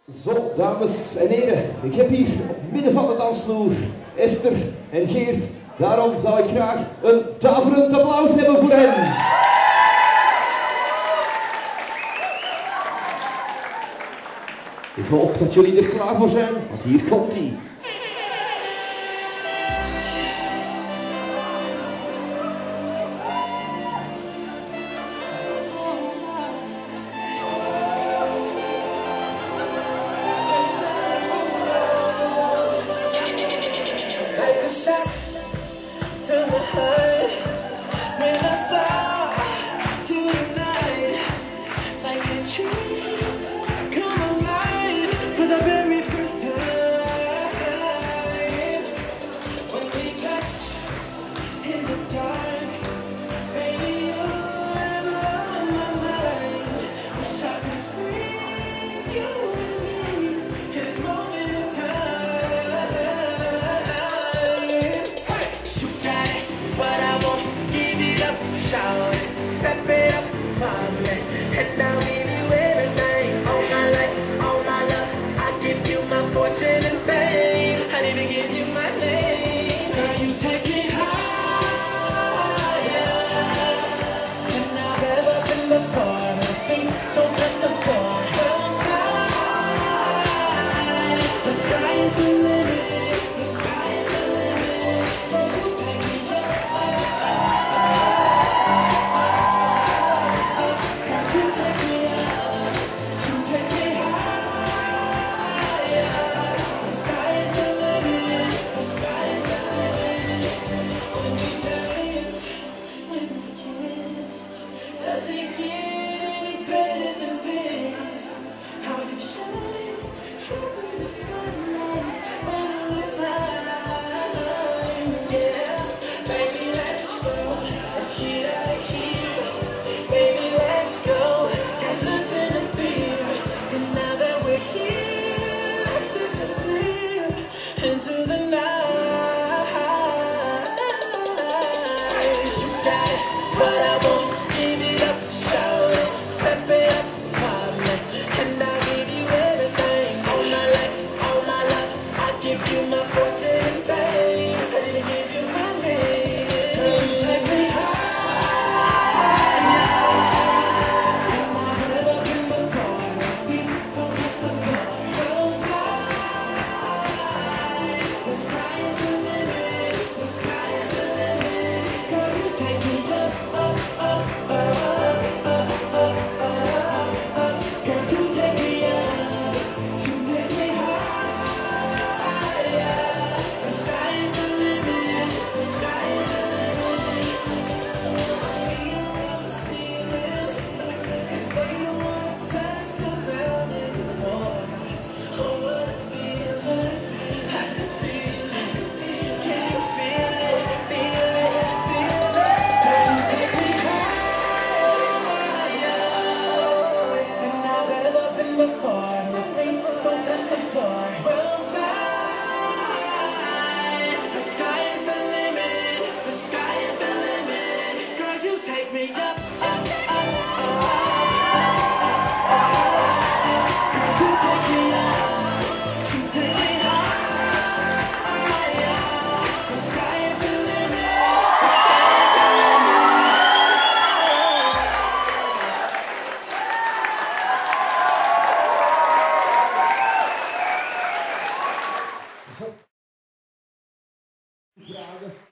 Zo, dames en heren, ik heb hier op het midden van de dansvloer Esther en Geert. Daarom zou ik graag een daverend applaus hebben voor hen. Ik hoop dat jullie er klaar voor zijn, want hier komt ie. To the heart when I saw you tonight, like a tree come alive for the very first time. When we touch in the dark, baby, you're on my mind. Wish I could freeze you and me in this moment in time. Step it up for me, and I'll give you everything. All my life, all my love, I give you my fortune and fame. I need to give you my name. Girl, you take me higher than I've ever been before. My feet don't touch the floor. We'll fly. The sky is the limit. The sky is the limit. Girl, you take me into the night. You got it, but I won't give it up. Shout it, step it up for me, and I'll give you everything. All my life, all my love, I give you my fortune and fame. Ready to give you my name. Girl, you take me higher. And I've never been before. We don't touch the floor. We'll fly. The sky is the limit, the sky is the limit. Girl, you take me up, up, up, up, up, up, up, up. Girl, you take me up, you take me higher. The sky is the limit, the sky is the limit. See around the ceiling, and they don't wanna touch the ground anymore. Oh, what a feeling. Can you feel it, feel it, feel it? Girl, you take me higher than I've ever been before. My feet don't touch the floor. We'll fly. The sky is the limit. The sky is the limit. Girl, you take me up, up, up, up. Girl, you take me up. You take me higher. The sky is the limit. The sky is the Zo. Vragen.